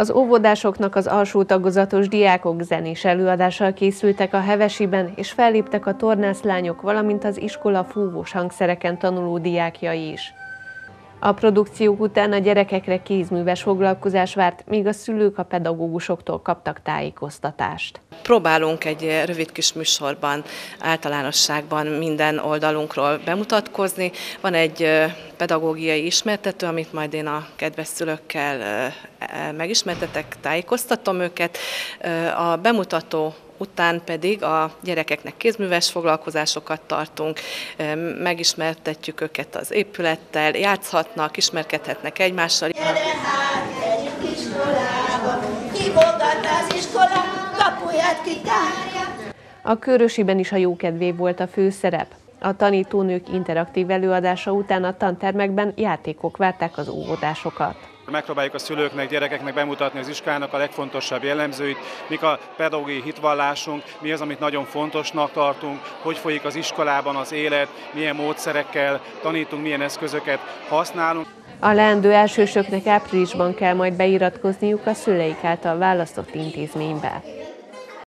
Az óvodásoknak az alsó tagozatos diákok zenés előadással készültek a Hevesiben, és felléptek a tornászlányok, valamint az iskola fúvós hangszereken tanuló diákjai is. A produkciók után a gyerekekre kézműves foglalkozás várt, míg a szülők a pedagógusoktól kaptak tájékoztatást. Próbálunk egy rövid kis műsorban, általánosságban minden oldalunkról bemutatkozni. Van egy pedagógiai ismertető, amit majd én a kedves szülőkkel megismertetek, tájékoztatom őket. A bemutató után pedig a gyerekeknek kézműves foglalkozásokat tartunk, megismertetjük őket az épülettel, játszhatnak, ismerkedhetnek egymással. Gyere hát, gyerünk iskolába, kibogat az iskola, kapuját kitárja. A Körösiben is a jókedvé volt a főszerep. A tanítónők interaktív előadása után a tantermekben játékok várták az óvodásokat. Megpróbáljuk a szülőknek, gyerekeknek bemutatni az iskolának a legfontosabb jellemzőit, mik a pedagógiai hitvallásunk, mi az, amit nagyon fontosnak tartunk, hogy folyik az iskolában az élet, milyen módszerekkel tanítunk, milyen eszközöket használunk. A leendő elsősöknek áprilisban kell majd beiratkozniuk a szüleik által választott intézménybe.